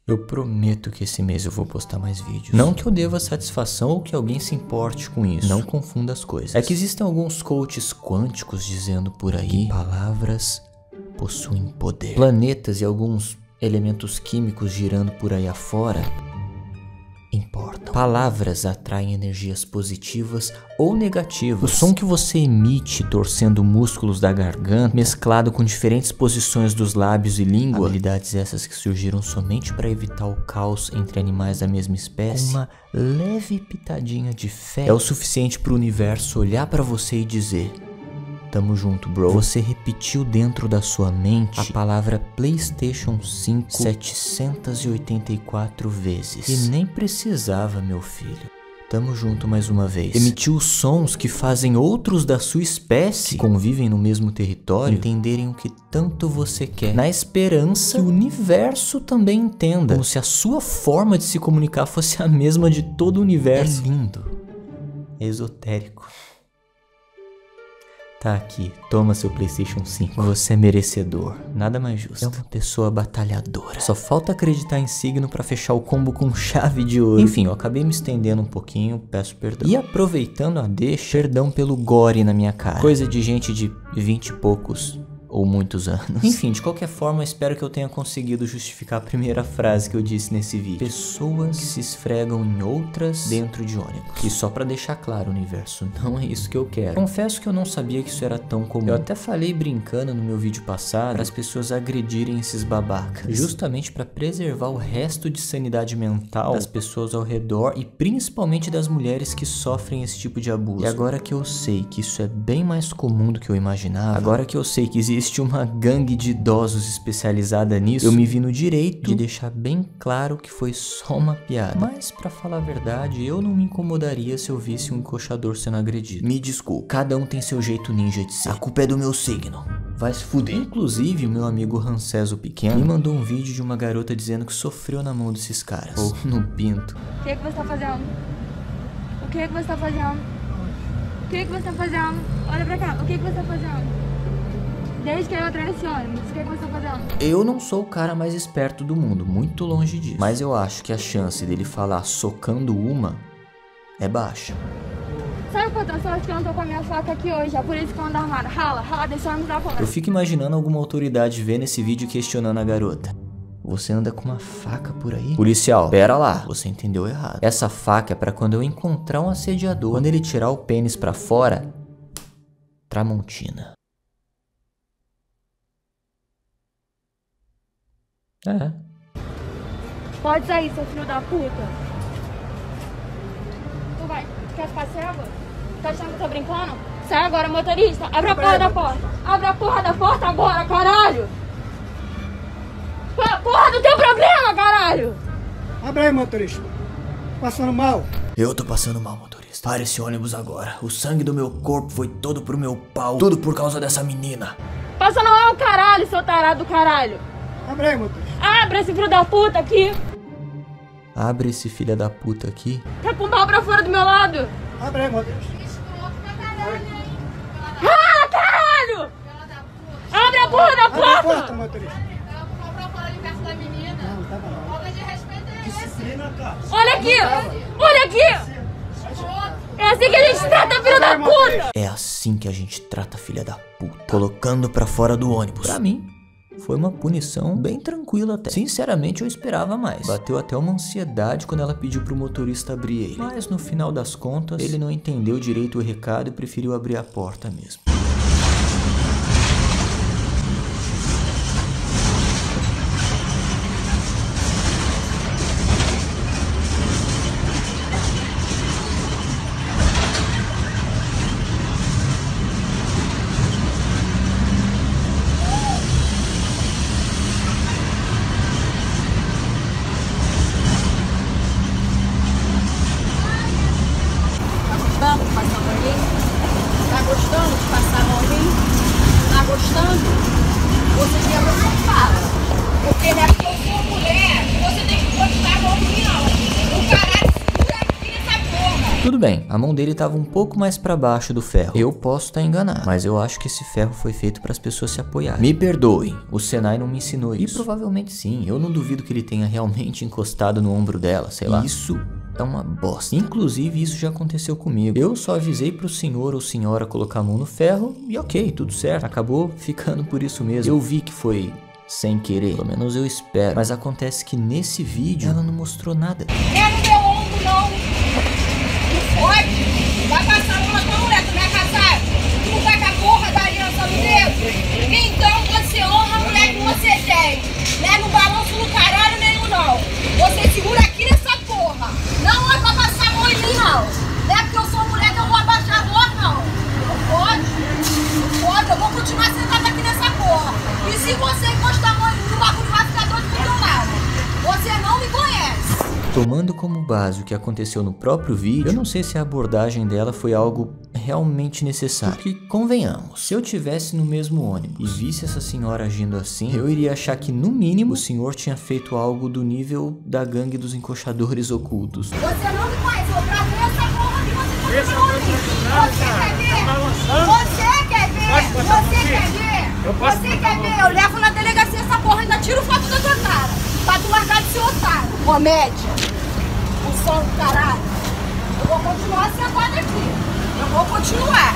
Eu prometo que esse mês eu vou postar mais vídeos. Não que eu deva satisfação ou que alguém se importe com isso. Não confunda as coisas. É que existem alguns coaches quânticos dizendo por aí que palavras possuem poder. Planetas e alguns elementos químicos girando por aí afora importam. Palavras atraem energias positivas ou negativas. O som que você emite torcendo músculos da garganta, mesclado com diferentes posições dos lábios e língua, habilidades essas que surgiram somente para evitar o caos entre animais da mesma espécie, uma leve pitadinha de fé é o suficiente para o universo olhar para você e dizer: tamo junto, bro. Você repetiu dentro da sua mente a palavra PlayStation 5 784 vezes. E nem precisava, meu filho. Tamo junto mais uma vez. Emitiu sons que fazem outros da sua espécie, que convivem no mesmo território, entenderem o que tanto você quer, na esperança que o universo também entenda, como se a sua forma de se comunicar fosse a mesma de todo o universo. É lindo. É esotérico. Tá aqui, toma seu PlayStation 5. Você é merecedor, nada mais justo. É uma pessoa batalhadora. Só falta acreditar em signo pra fechar o combo com chave de ouro. Enfim, eu acabei me estendendo um pouquinho, peço perdão. E aproveitando a deixa, perdão pelo gore na minha cara. Coisa de gente de 20 e poucos ou muitos anos. Enfim, de qualquer forma, eu espero que eu tenha conseguido justificar a primeira frase que eu disse nesse vídeo. Pessoas que se esfregam em outras dentro de ônibus. E só pra deixar claro, universo, não é isso que eu quero. Confesso que eu não sabia que isso era tão comum. Eu até falei brincando no meu vídeo passado para as pessoas agredirem esses babacas, justamente para preservar o resto de sanidade mental das pessoas ao redor e principalmente das mulheres que sofrem esse tipo de abuso. E agora que eu sei que isso é bem mais comum do que eu imaginava, agora que eu sei que existe uma gangue de idosos especializada nisso, eu me vi no direito de deixar bem claro que foi só uma piada. Mas, pra falar a verdade, eu não me incomodaria se eu visse um encoxador sendo agredido. Me desculpe, cada um tem seu jeito ninja de ser. A culpa é do meu signo. Vai se fuder. Inclusive, o meu amigo Ranceso Pequeno me mandou um vídeo de uma garota dizendo que sofreu na mão desses caras. Ou no pinto. O que você tá fazendo? O que você tá fazendo? O que você tá fazendo? Olha pra cá, o que você tá fazendo? Desde que eu entrei nesse ônibus, o que você tá fazendo? Eu não sou o cara mais esperto do mundo, muito longe disso. Mas eu acho que a chance dele falar socando uma é baixa. Sabe quanta sorte que eu não tô com a minha faca aqui hoje? É por isso que eu ando armada. Rala, desse ônibus lá fora. Eu fico imaginando alguma autoridade vendo esse vídeo e questionando a garota. Você anda com uma faca por aí? Policial, pera lá, você entendeu errado. Essa faca é pra quando eu encontrar um assediador. Quando ele tirar o pênis pra fora, Tramontina. É. Pode sair, seu filho da puta. Tu vai, quer ficar cego? Tá achando que eu tô brincando? Sai agora, motorista. Abre a porra da porta. Abre a porra da porta agora, caralho. Porra do teu problema, caralho. Abre aí, motorista. Passando mal. Eu tô passando mal, motorista. Para esse ônibus agora. O sangue do meu corpo foi todo pro meu pau. Tudo por causa dessa menina. Passando mal, caralho, seu tarado do caralho. Abre aí, motorista. Abre esse filho da puta aqui. Abre esse filho da puta aqui. Tá com o pau pra fora do meu lado. Abre aí, motorista. Ah, caralho! Abre a porra da Abre a porta, porta! motorista. Não, tava não. Disciplina, cara. Olha aqui! Olha aqui! É assim que a gente trata filho da puta! É assim que a gente trata filha da puta. Colocando pra fora do ônibus. Pra mim, foi uma punição bem tranquila até. Sinceramente, eu esperava mais. Bateu até uma ansiedade quando ela pediu pro motorista abrir ele. Mas no final das contas, ele não entendeu direito o recado e preferiu abrir a porta mesmo. Tá gostando de passar bem, a mão dele tava um pouco mais pra baixo do ferro. Eu posso estar enganado, mas eu acho que esse ferro foi feito para as pessoas se apoiarem. Me perdoem, o Senai não me ensinou isso. E provavelmente sim, eu não duvido que ele tenha realmente encostado no ombro dela, sei lá. Isso é uma bosta. Inclusive, isso já aconteceu comigo. Eu só avisei pro senhor ou senhora colocar a mão no ferro e ok, tudo certo. Acabou ficando por isso mesmo. Eu vi que foi sem querer, pelo menos eu espero. Mas acontece que nesse vídeo ela não mostrou nada. É no meu ombro não. Não pode. Vai passar a mão na tua mulher, tu não é casado. Tu não tá com a porra da aliança no dedo. Então você honra a mulher que você tem. Não é no balanço no caralho nenhum não. Você segura aqui nessa porra. Não é pra passar a mão em mim não. Não é porque eu sou mulher que eu vou abaixar a voz não. Não pode. Não pode. Eu vou continuar sentada aqui nessa porra. E se você encostar a mão em mim, o bagulho vai ficar doido pro teu lado. Você não me conhece. Tomando como base o que aconteceu no próprio vídeo, eu não sei se a abordagem dela foi algo realmente necessário. Porque, convenhamos, se eu tivesse no mesmo ônibus e visse essa senhora agindo assim, eu iria achar que, no mínimo, o senhor tinha feito algo do nível da gangue dos encoxadores ocultos. Você não me conhece, eu gravei essa porra que você continua em mim. Você quer ver? Você quer ver? Você quer ver? Eu levo na delegacia essa porra e ainda tiro foto da tua cara. Pra tu largar de ser otário. Comédia. O som do caralho. Eu vou continuar sentada aqui. Eu vou continuar.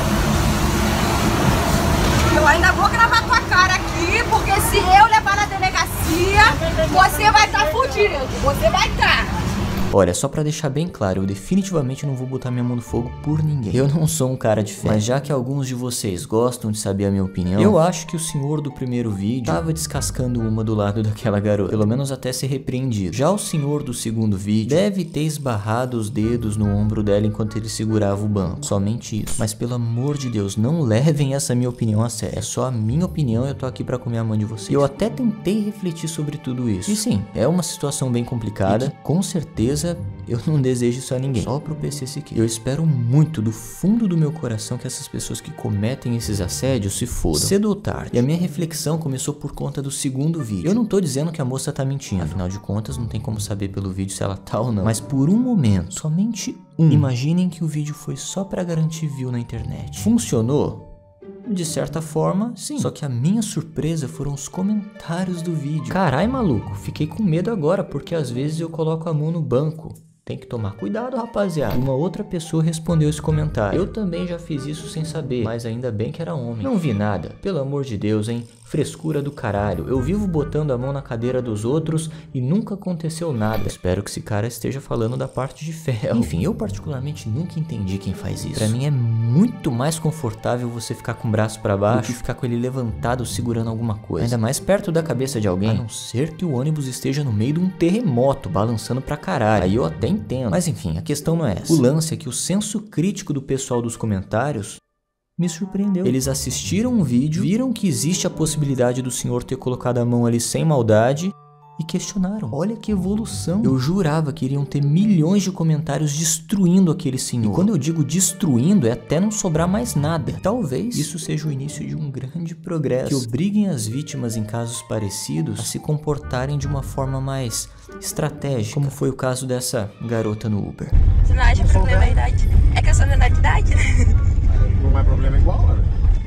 Eu ainda vou gravar tua cara aqui, porque se eu levar na delegacia, você vai estar fudido. Você vai estar. Olha, só pra deixar bem claro, eu definitivamente não vou botar minha mão no fogo por ninguém. Eu não sou um cara de fé. Mas já que alguns de vocês gostam de saber a minha opinião, eu acho que o senhor do primeiro vídeo tava descascando uma do lado daquela garota. Pelo menos até ser repreendido. Já o senhor do segundo vídeo deve ter esbarrado os dedos no ombro dela enquanto ele segurava o banco. Somente isso. Mas pelo amor de Deus, não levem essa minha opinião a sério. É só a minha opinião e eu tô aqui pra comer a mão de vocês. Eu até tentei refletir sobre tudo isso. E sim, é uma situação bem complicada. E que, com certeza, eu não desejo isso a ninguém, só pro PC Siqueira. Eu espero muito do fundo do meu coração que essas pessoas que cometem esses assédios se fodam, cedo ou tarde. E a minha reflexão começou por conta do segundo vídeo. Eu não tô dizendo que a moça tá mentindo, afinal de contas não tem como saber pelo vídeo se ela tá ou não. Mas por um momento, somente um, imaginem que o vídeo foi só pra garantir view na internet. Funcionou? De certa forma, sim. Só que a minha surpresa foram os comentários do vídeo. Carai, maluco, fiquei com medo agora, porque às vezes eu coloco a mão no banco. Tem que tomar cuidado, rapaziada. Uma outra pessoa respondeu esse comentário. Eu também já fiz isso sem saber, mas ainda bem que era homem. Não vi nada, pelo amor de Deus, hein? Frescura do caralho. Eu vivo botando a mão na cadeira dos outros e nunca aconteceu nada. Espero que esse cara esteja falando da parte de ferro. Enfim, eu particularmente nunca entendi quem faz isso. Pra mim é muito mais confortável você ficar com o braço pra baixo do que ficar com ele levantado segurando alguma coisa. Ainda mais perto da cabeça de alguém. A não ser que o ônibus esteja no meio de um terremoto, balançando pra caralho. Aí eu até entendo. Mas enfim, a questão não é essa. O lance é que o senso crítico do pessoal dos comentários me surpreendeu. Eles assistiram um vídeo, viram que existe a possibilidade do senhor ter colocado a mão ali sem maldade e questionaram. Olha que evolução. Eu jurava que iriam ter milhões de comentários destruindo aquele senhor. E quando eu digo destruindo, é até não sobrar mais nada. Talvez isso seja o início de um grande progresso que obriguem as vítimas em casos parecidos a se comportarem de uma forma mais estratégica, como foi o caso dessa garota no Uber. Você não acha problema a idade? É que eu sou menor de idade, né? Não é problema igual, né?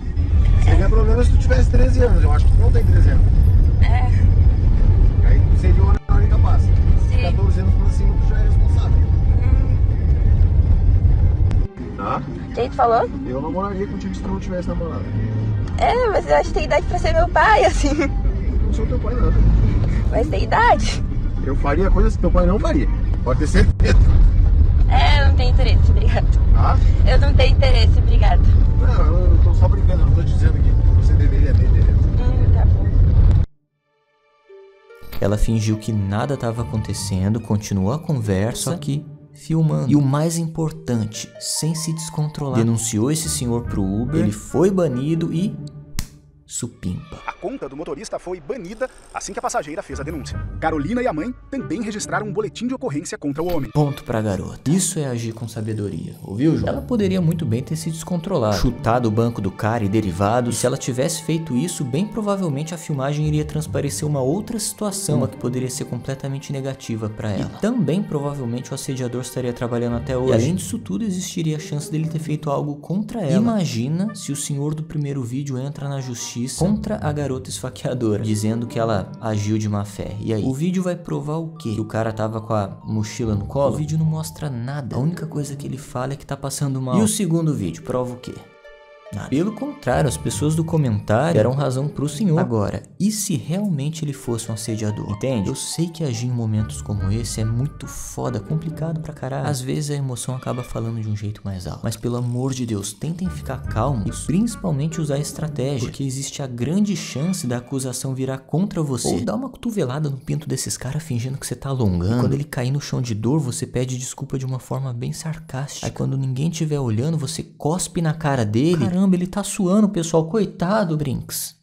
Seria problema se tu tivesse 13 anos. Eu acho que tu não tem 13 anos. É. Aí seria uma hora incapaz. Sim. 14 anos pra cima, tu já é responsável. Tá? Quem tu falou? Eu namoraria contigo se tu não tivesse namorado. É, mas eu acho que tem idade pra ser meu pai, assim. Não sou teu pai, nada. Mas tem idade. Eu faria coisas que teu pai não faria. Pode ter certeza. É, eu não tenho interesse, obrigado. Tá? Eu não tenho interesse, obrigado. Não, eu tô só brincando, eu não tô dizendo que você deveria ter interesse. Tá bom. Ela fingiu que nada estava acontecendo, continuou a conversa, só que filmando. E o mais importante, sem se descontrolar, denunciou esse senhor pro Uber, ele foi banido e supimpa. A conta do motorista foi banida assim que a passageira fez a denúncia. Carolina e a mãe também registraram um boletim de ocorrência contra o homem. Ponto pra garota. Isso é agir com sabedoria, ouviu, João? Ela poderia muito bem ter se descontrolado, chutado o banco do cara e derivados. Se ela tivesse feito isso, bem provavelmente a filmagem iria transparecer uma outra situação, uma que poderia ser completamente negativa pra ela. E também provavelmente o assediador estaria trabalhando até hoje. E além disso tudo, existiria a chance dele ter feito algo contra ela. Imagina se o senhor do primeiro vídeo entra na justiça contra a garota esfaqueadora, dizendo que ela agiu de má fé. E aí? O vídeo vai provar o quê? Que o cara tava com a mochila no colo? O vídeo não mostra nada. A única coisa que ele fala é que tá passando mal. E o segundo vídeo prova o quê? Nada. Pelo contrário, as pessoas do comentário deram razão pro senhor. Agora, e se realmente ele fosse um assediador? Entende? Eu sei que agir em momentos como esse é muito foda, complicado pra caralho. Às vezes a emoção acaba falando de um jeito mais alto. Mas pelo amor de Deus, tentem ficar calmos e principalmente usar estratégia, porque existe a grande chance da acusação virar contra você. Ou dar uma cotovelada no pinto desses caras fingindo que você tá alongando. E quando ele cair no chão de dor, você pede desculpa de uma forma bem sarcástica. Aí quando ninguém estiver olhando, você cospe na cara dele. Caramba, ele tá suando, pessoal. Coitado, Brinks.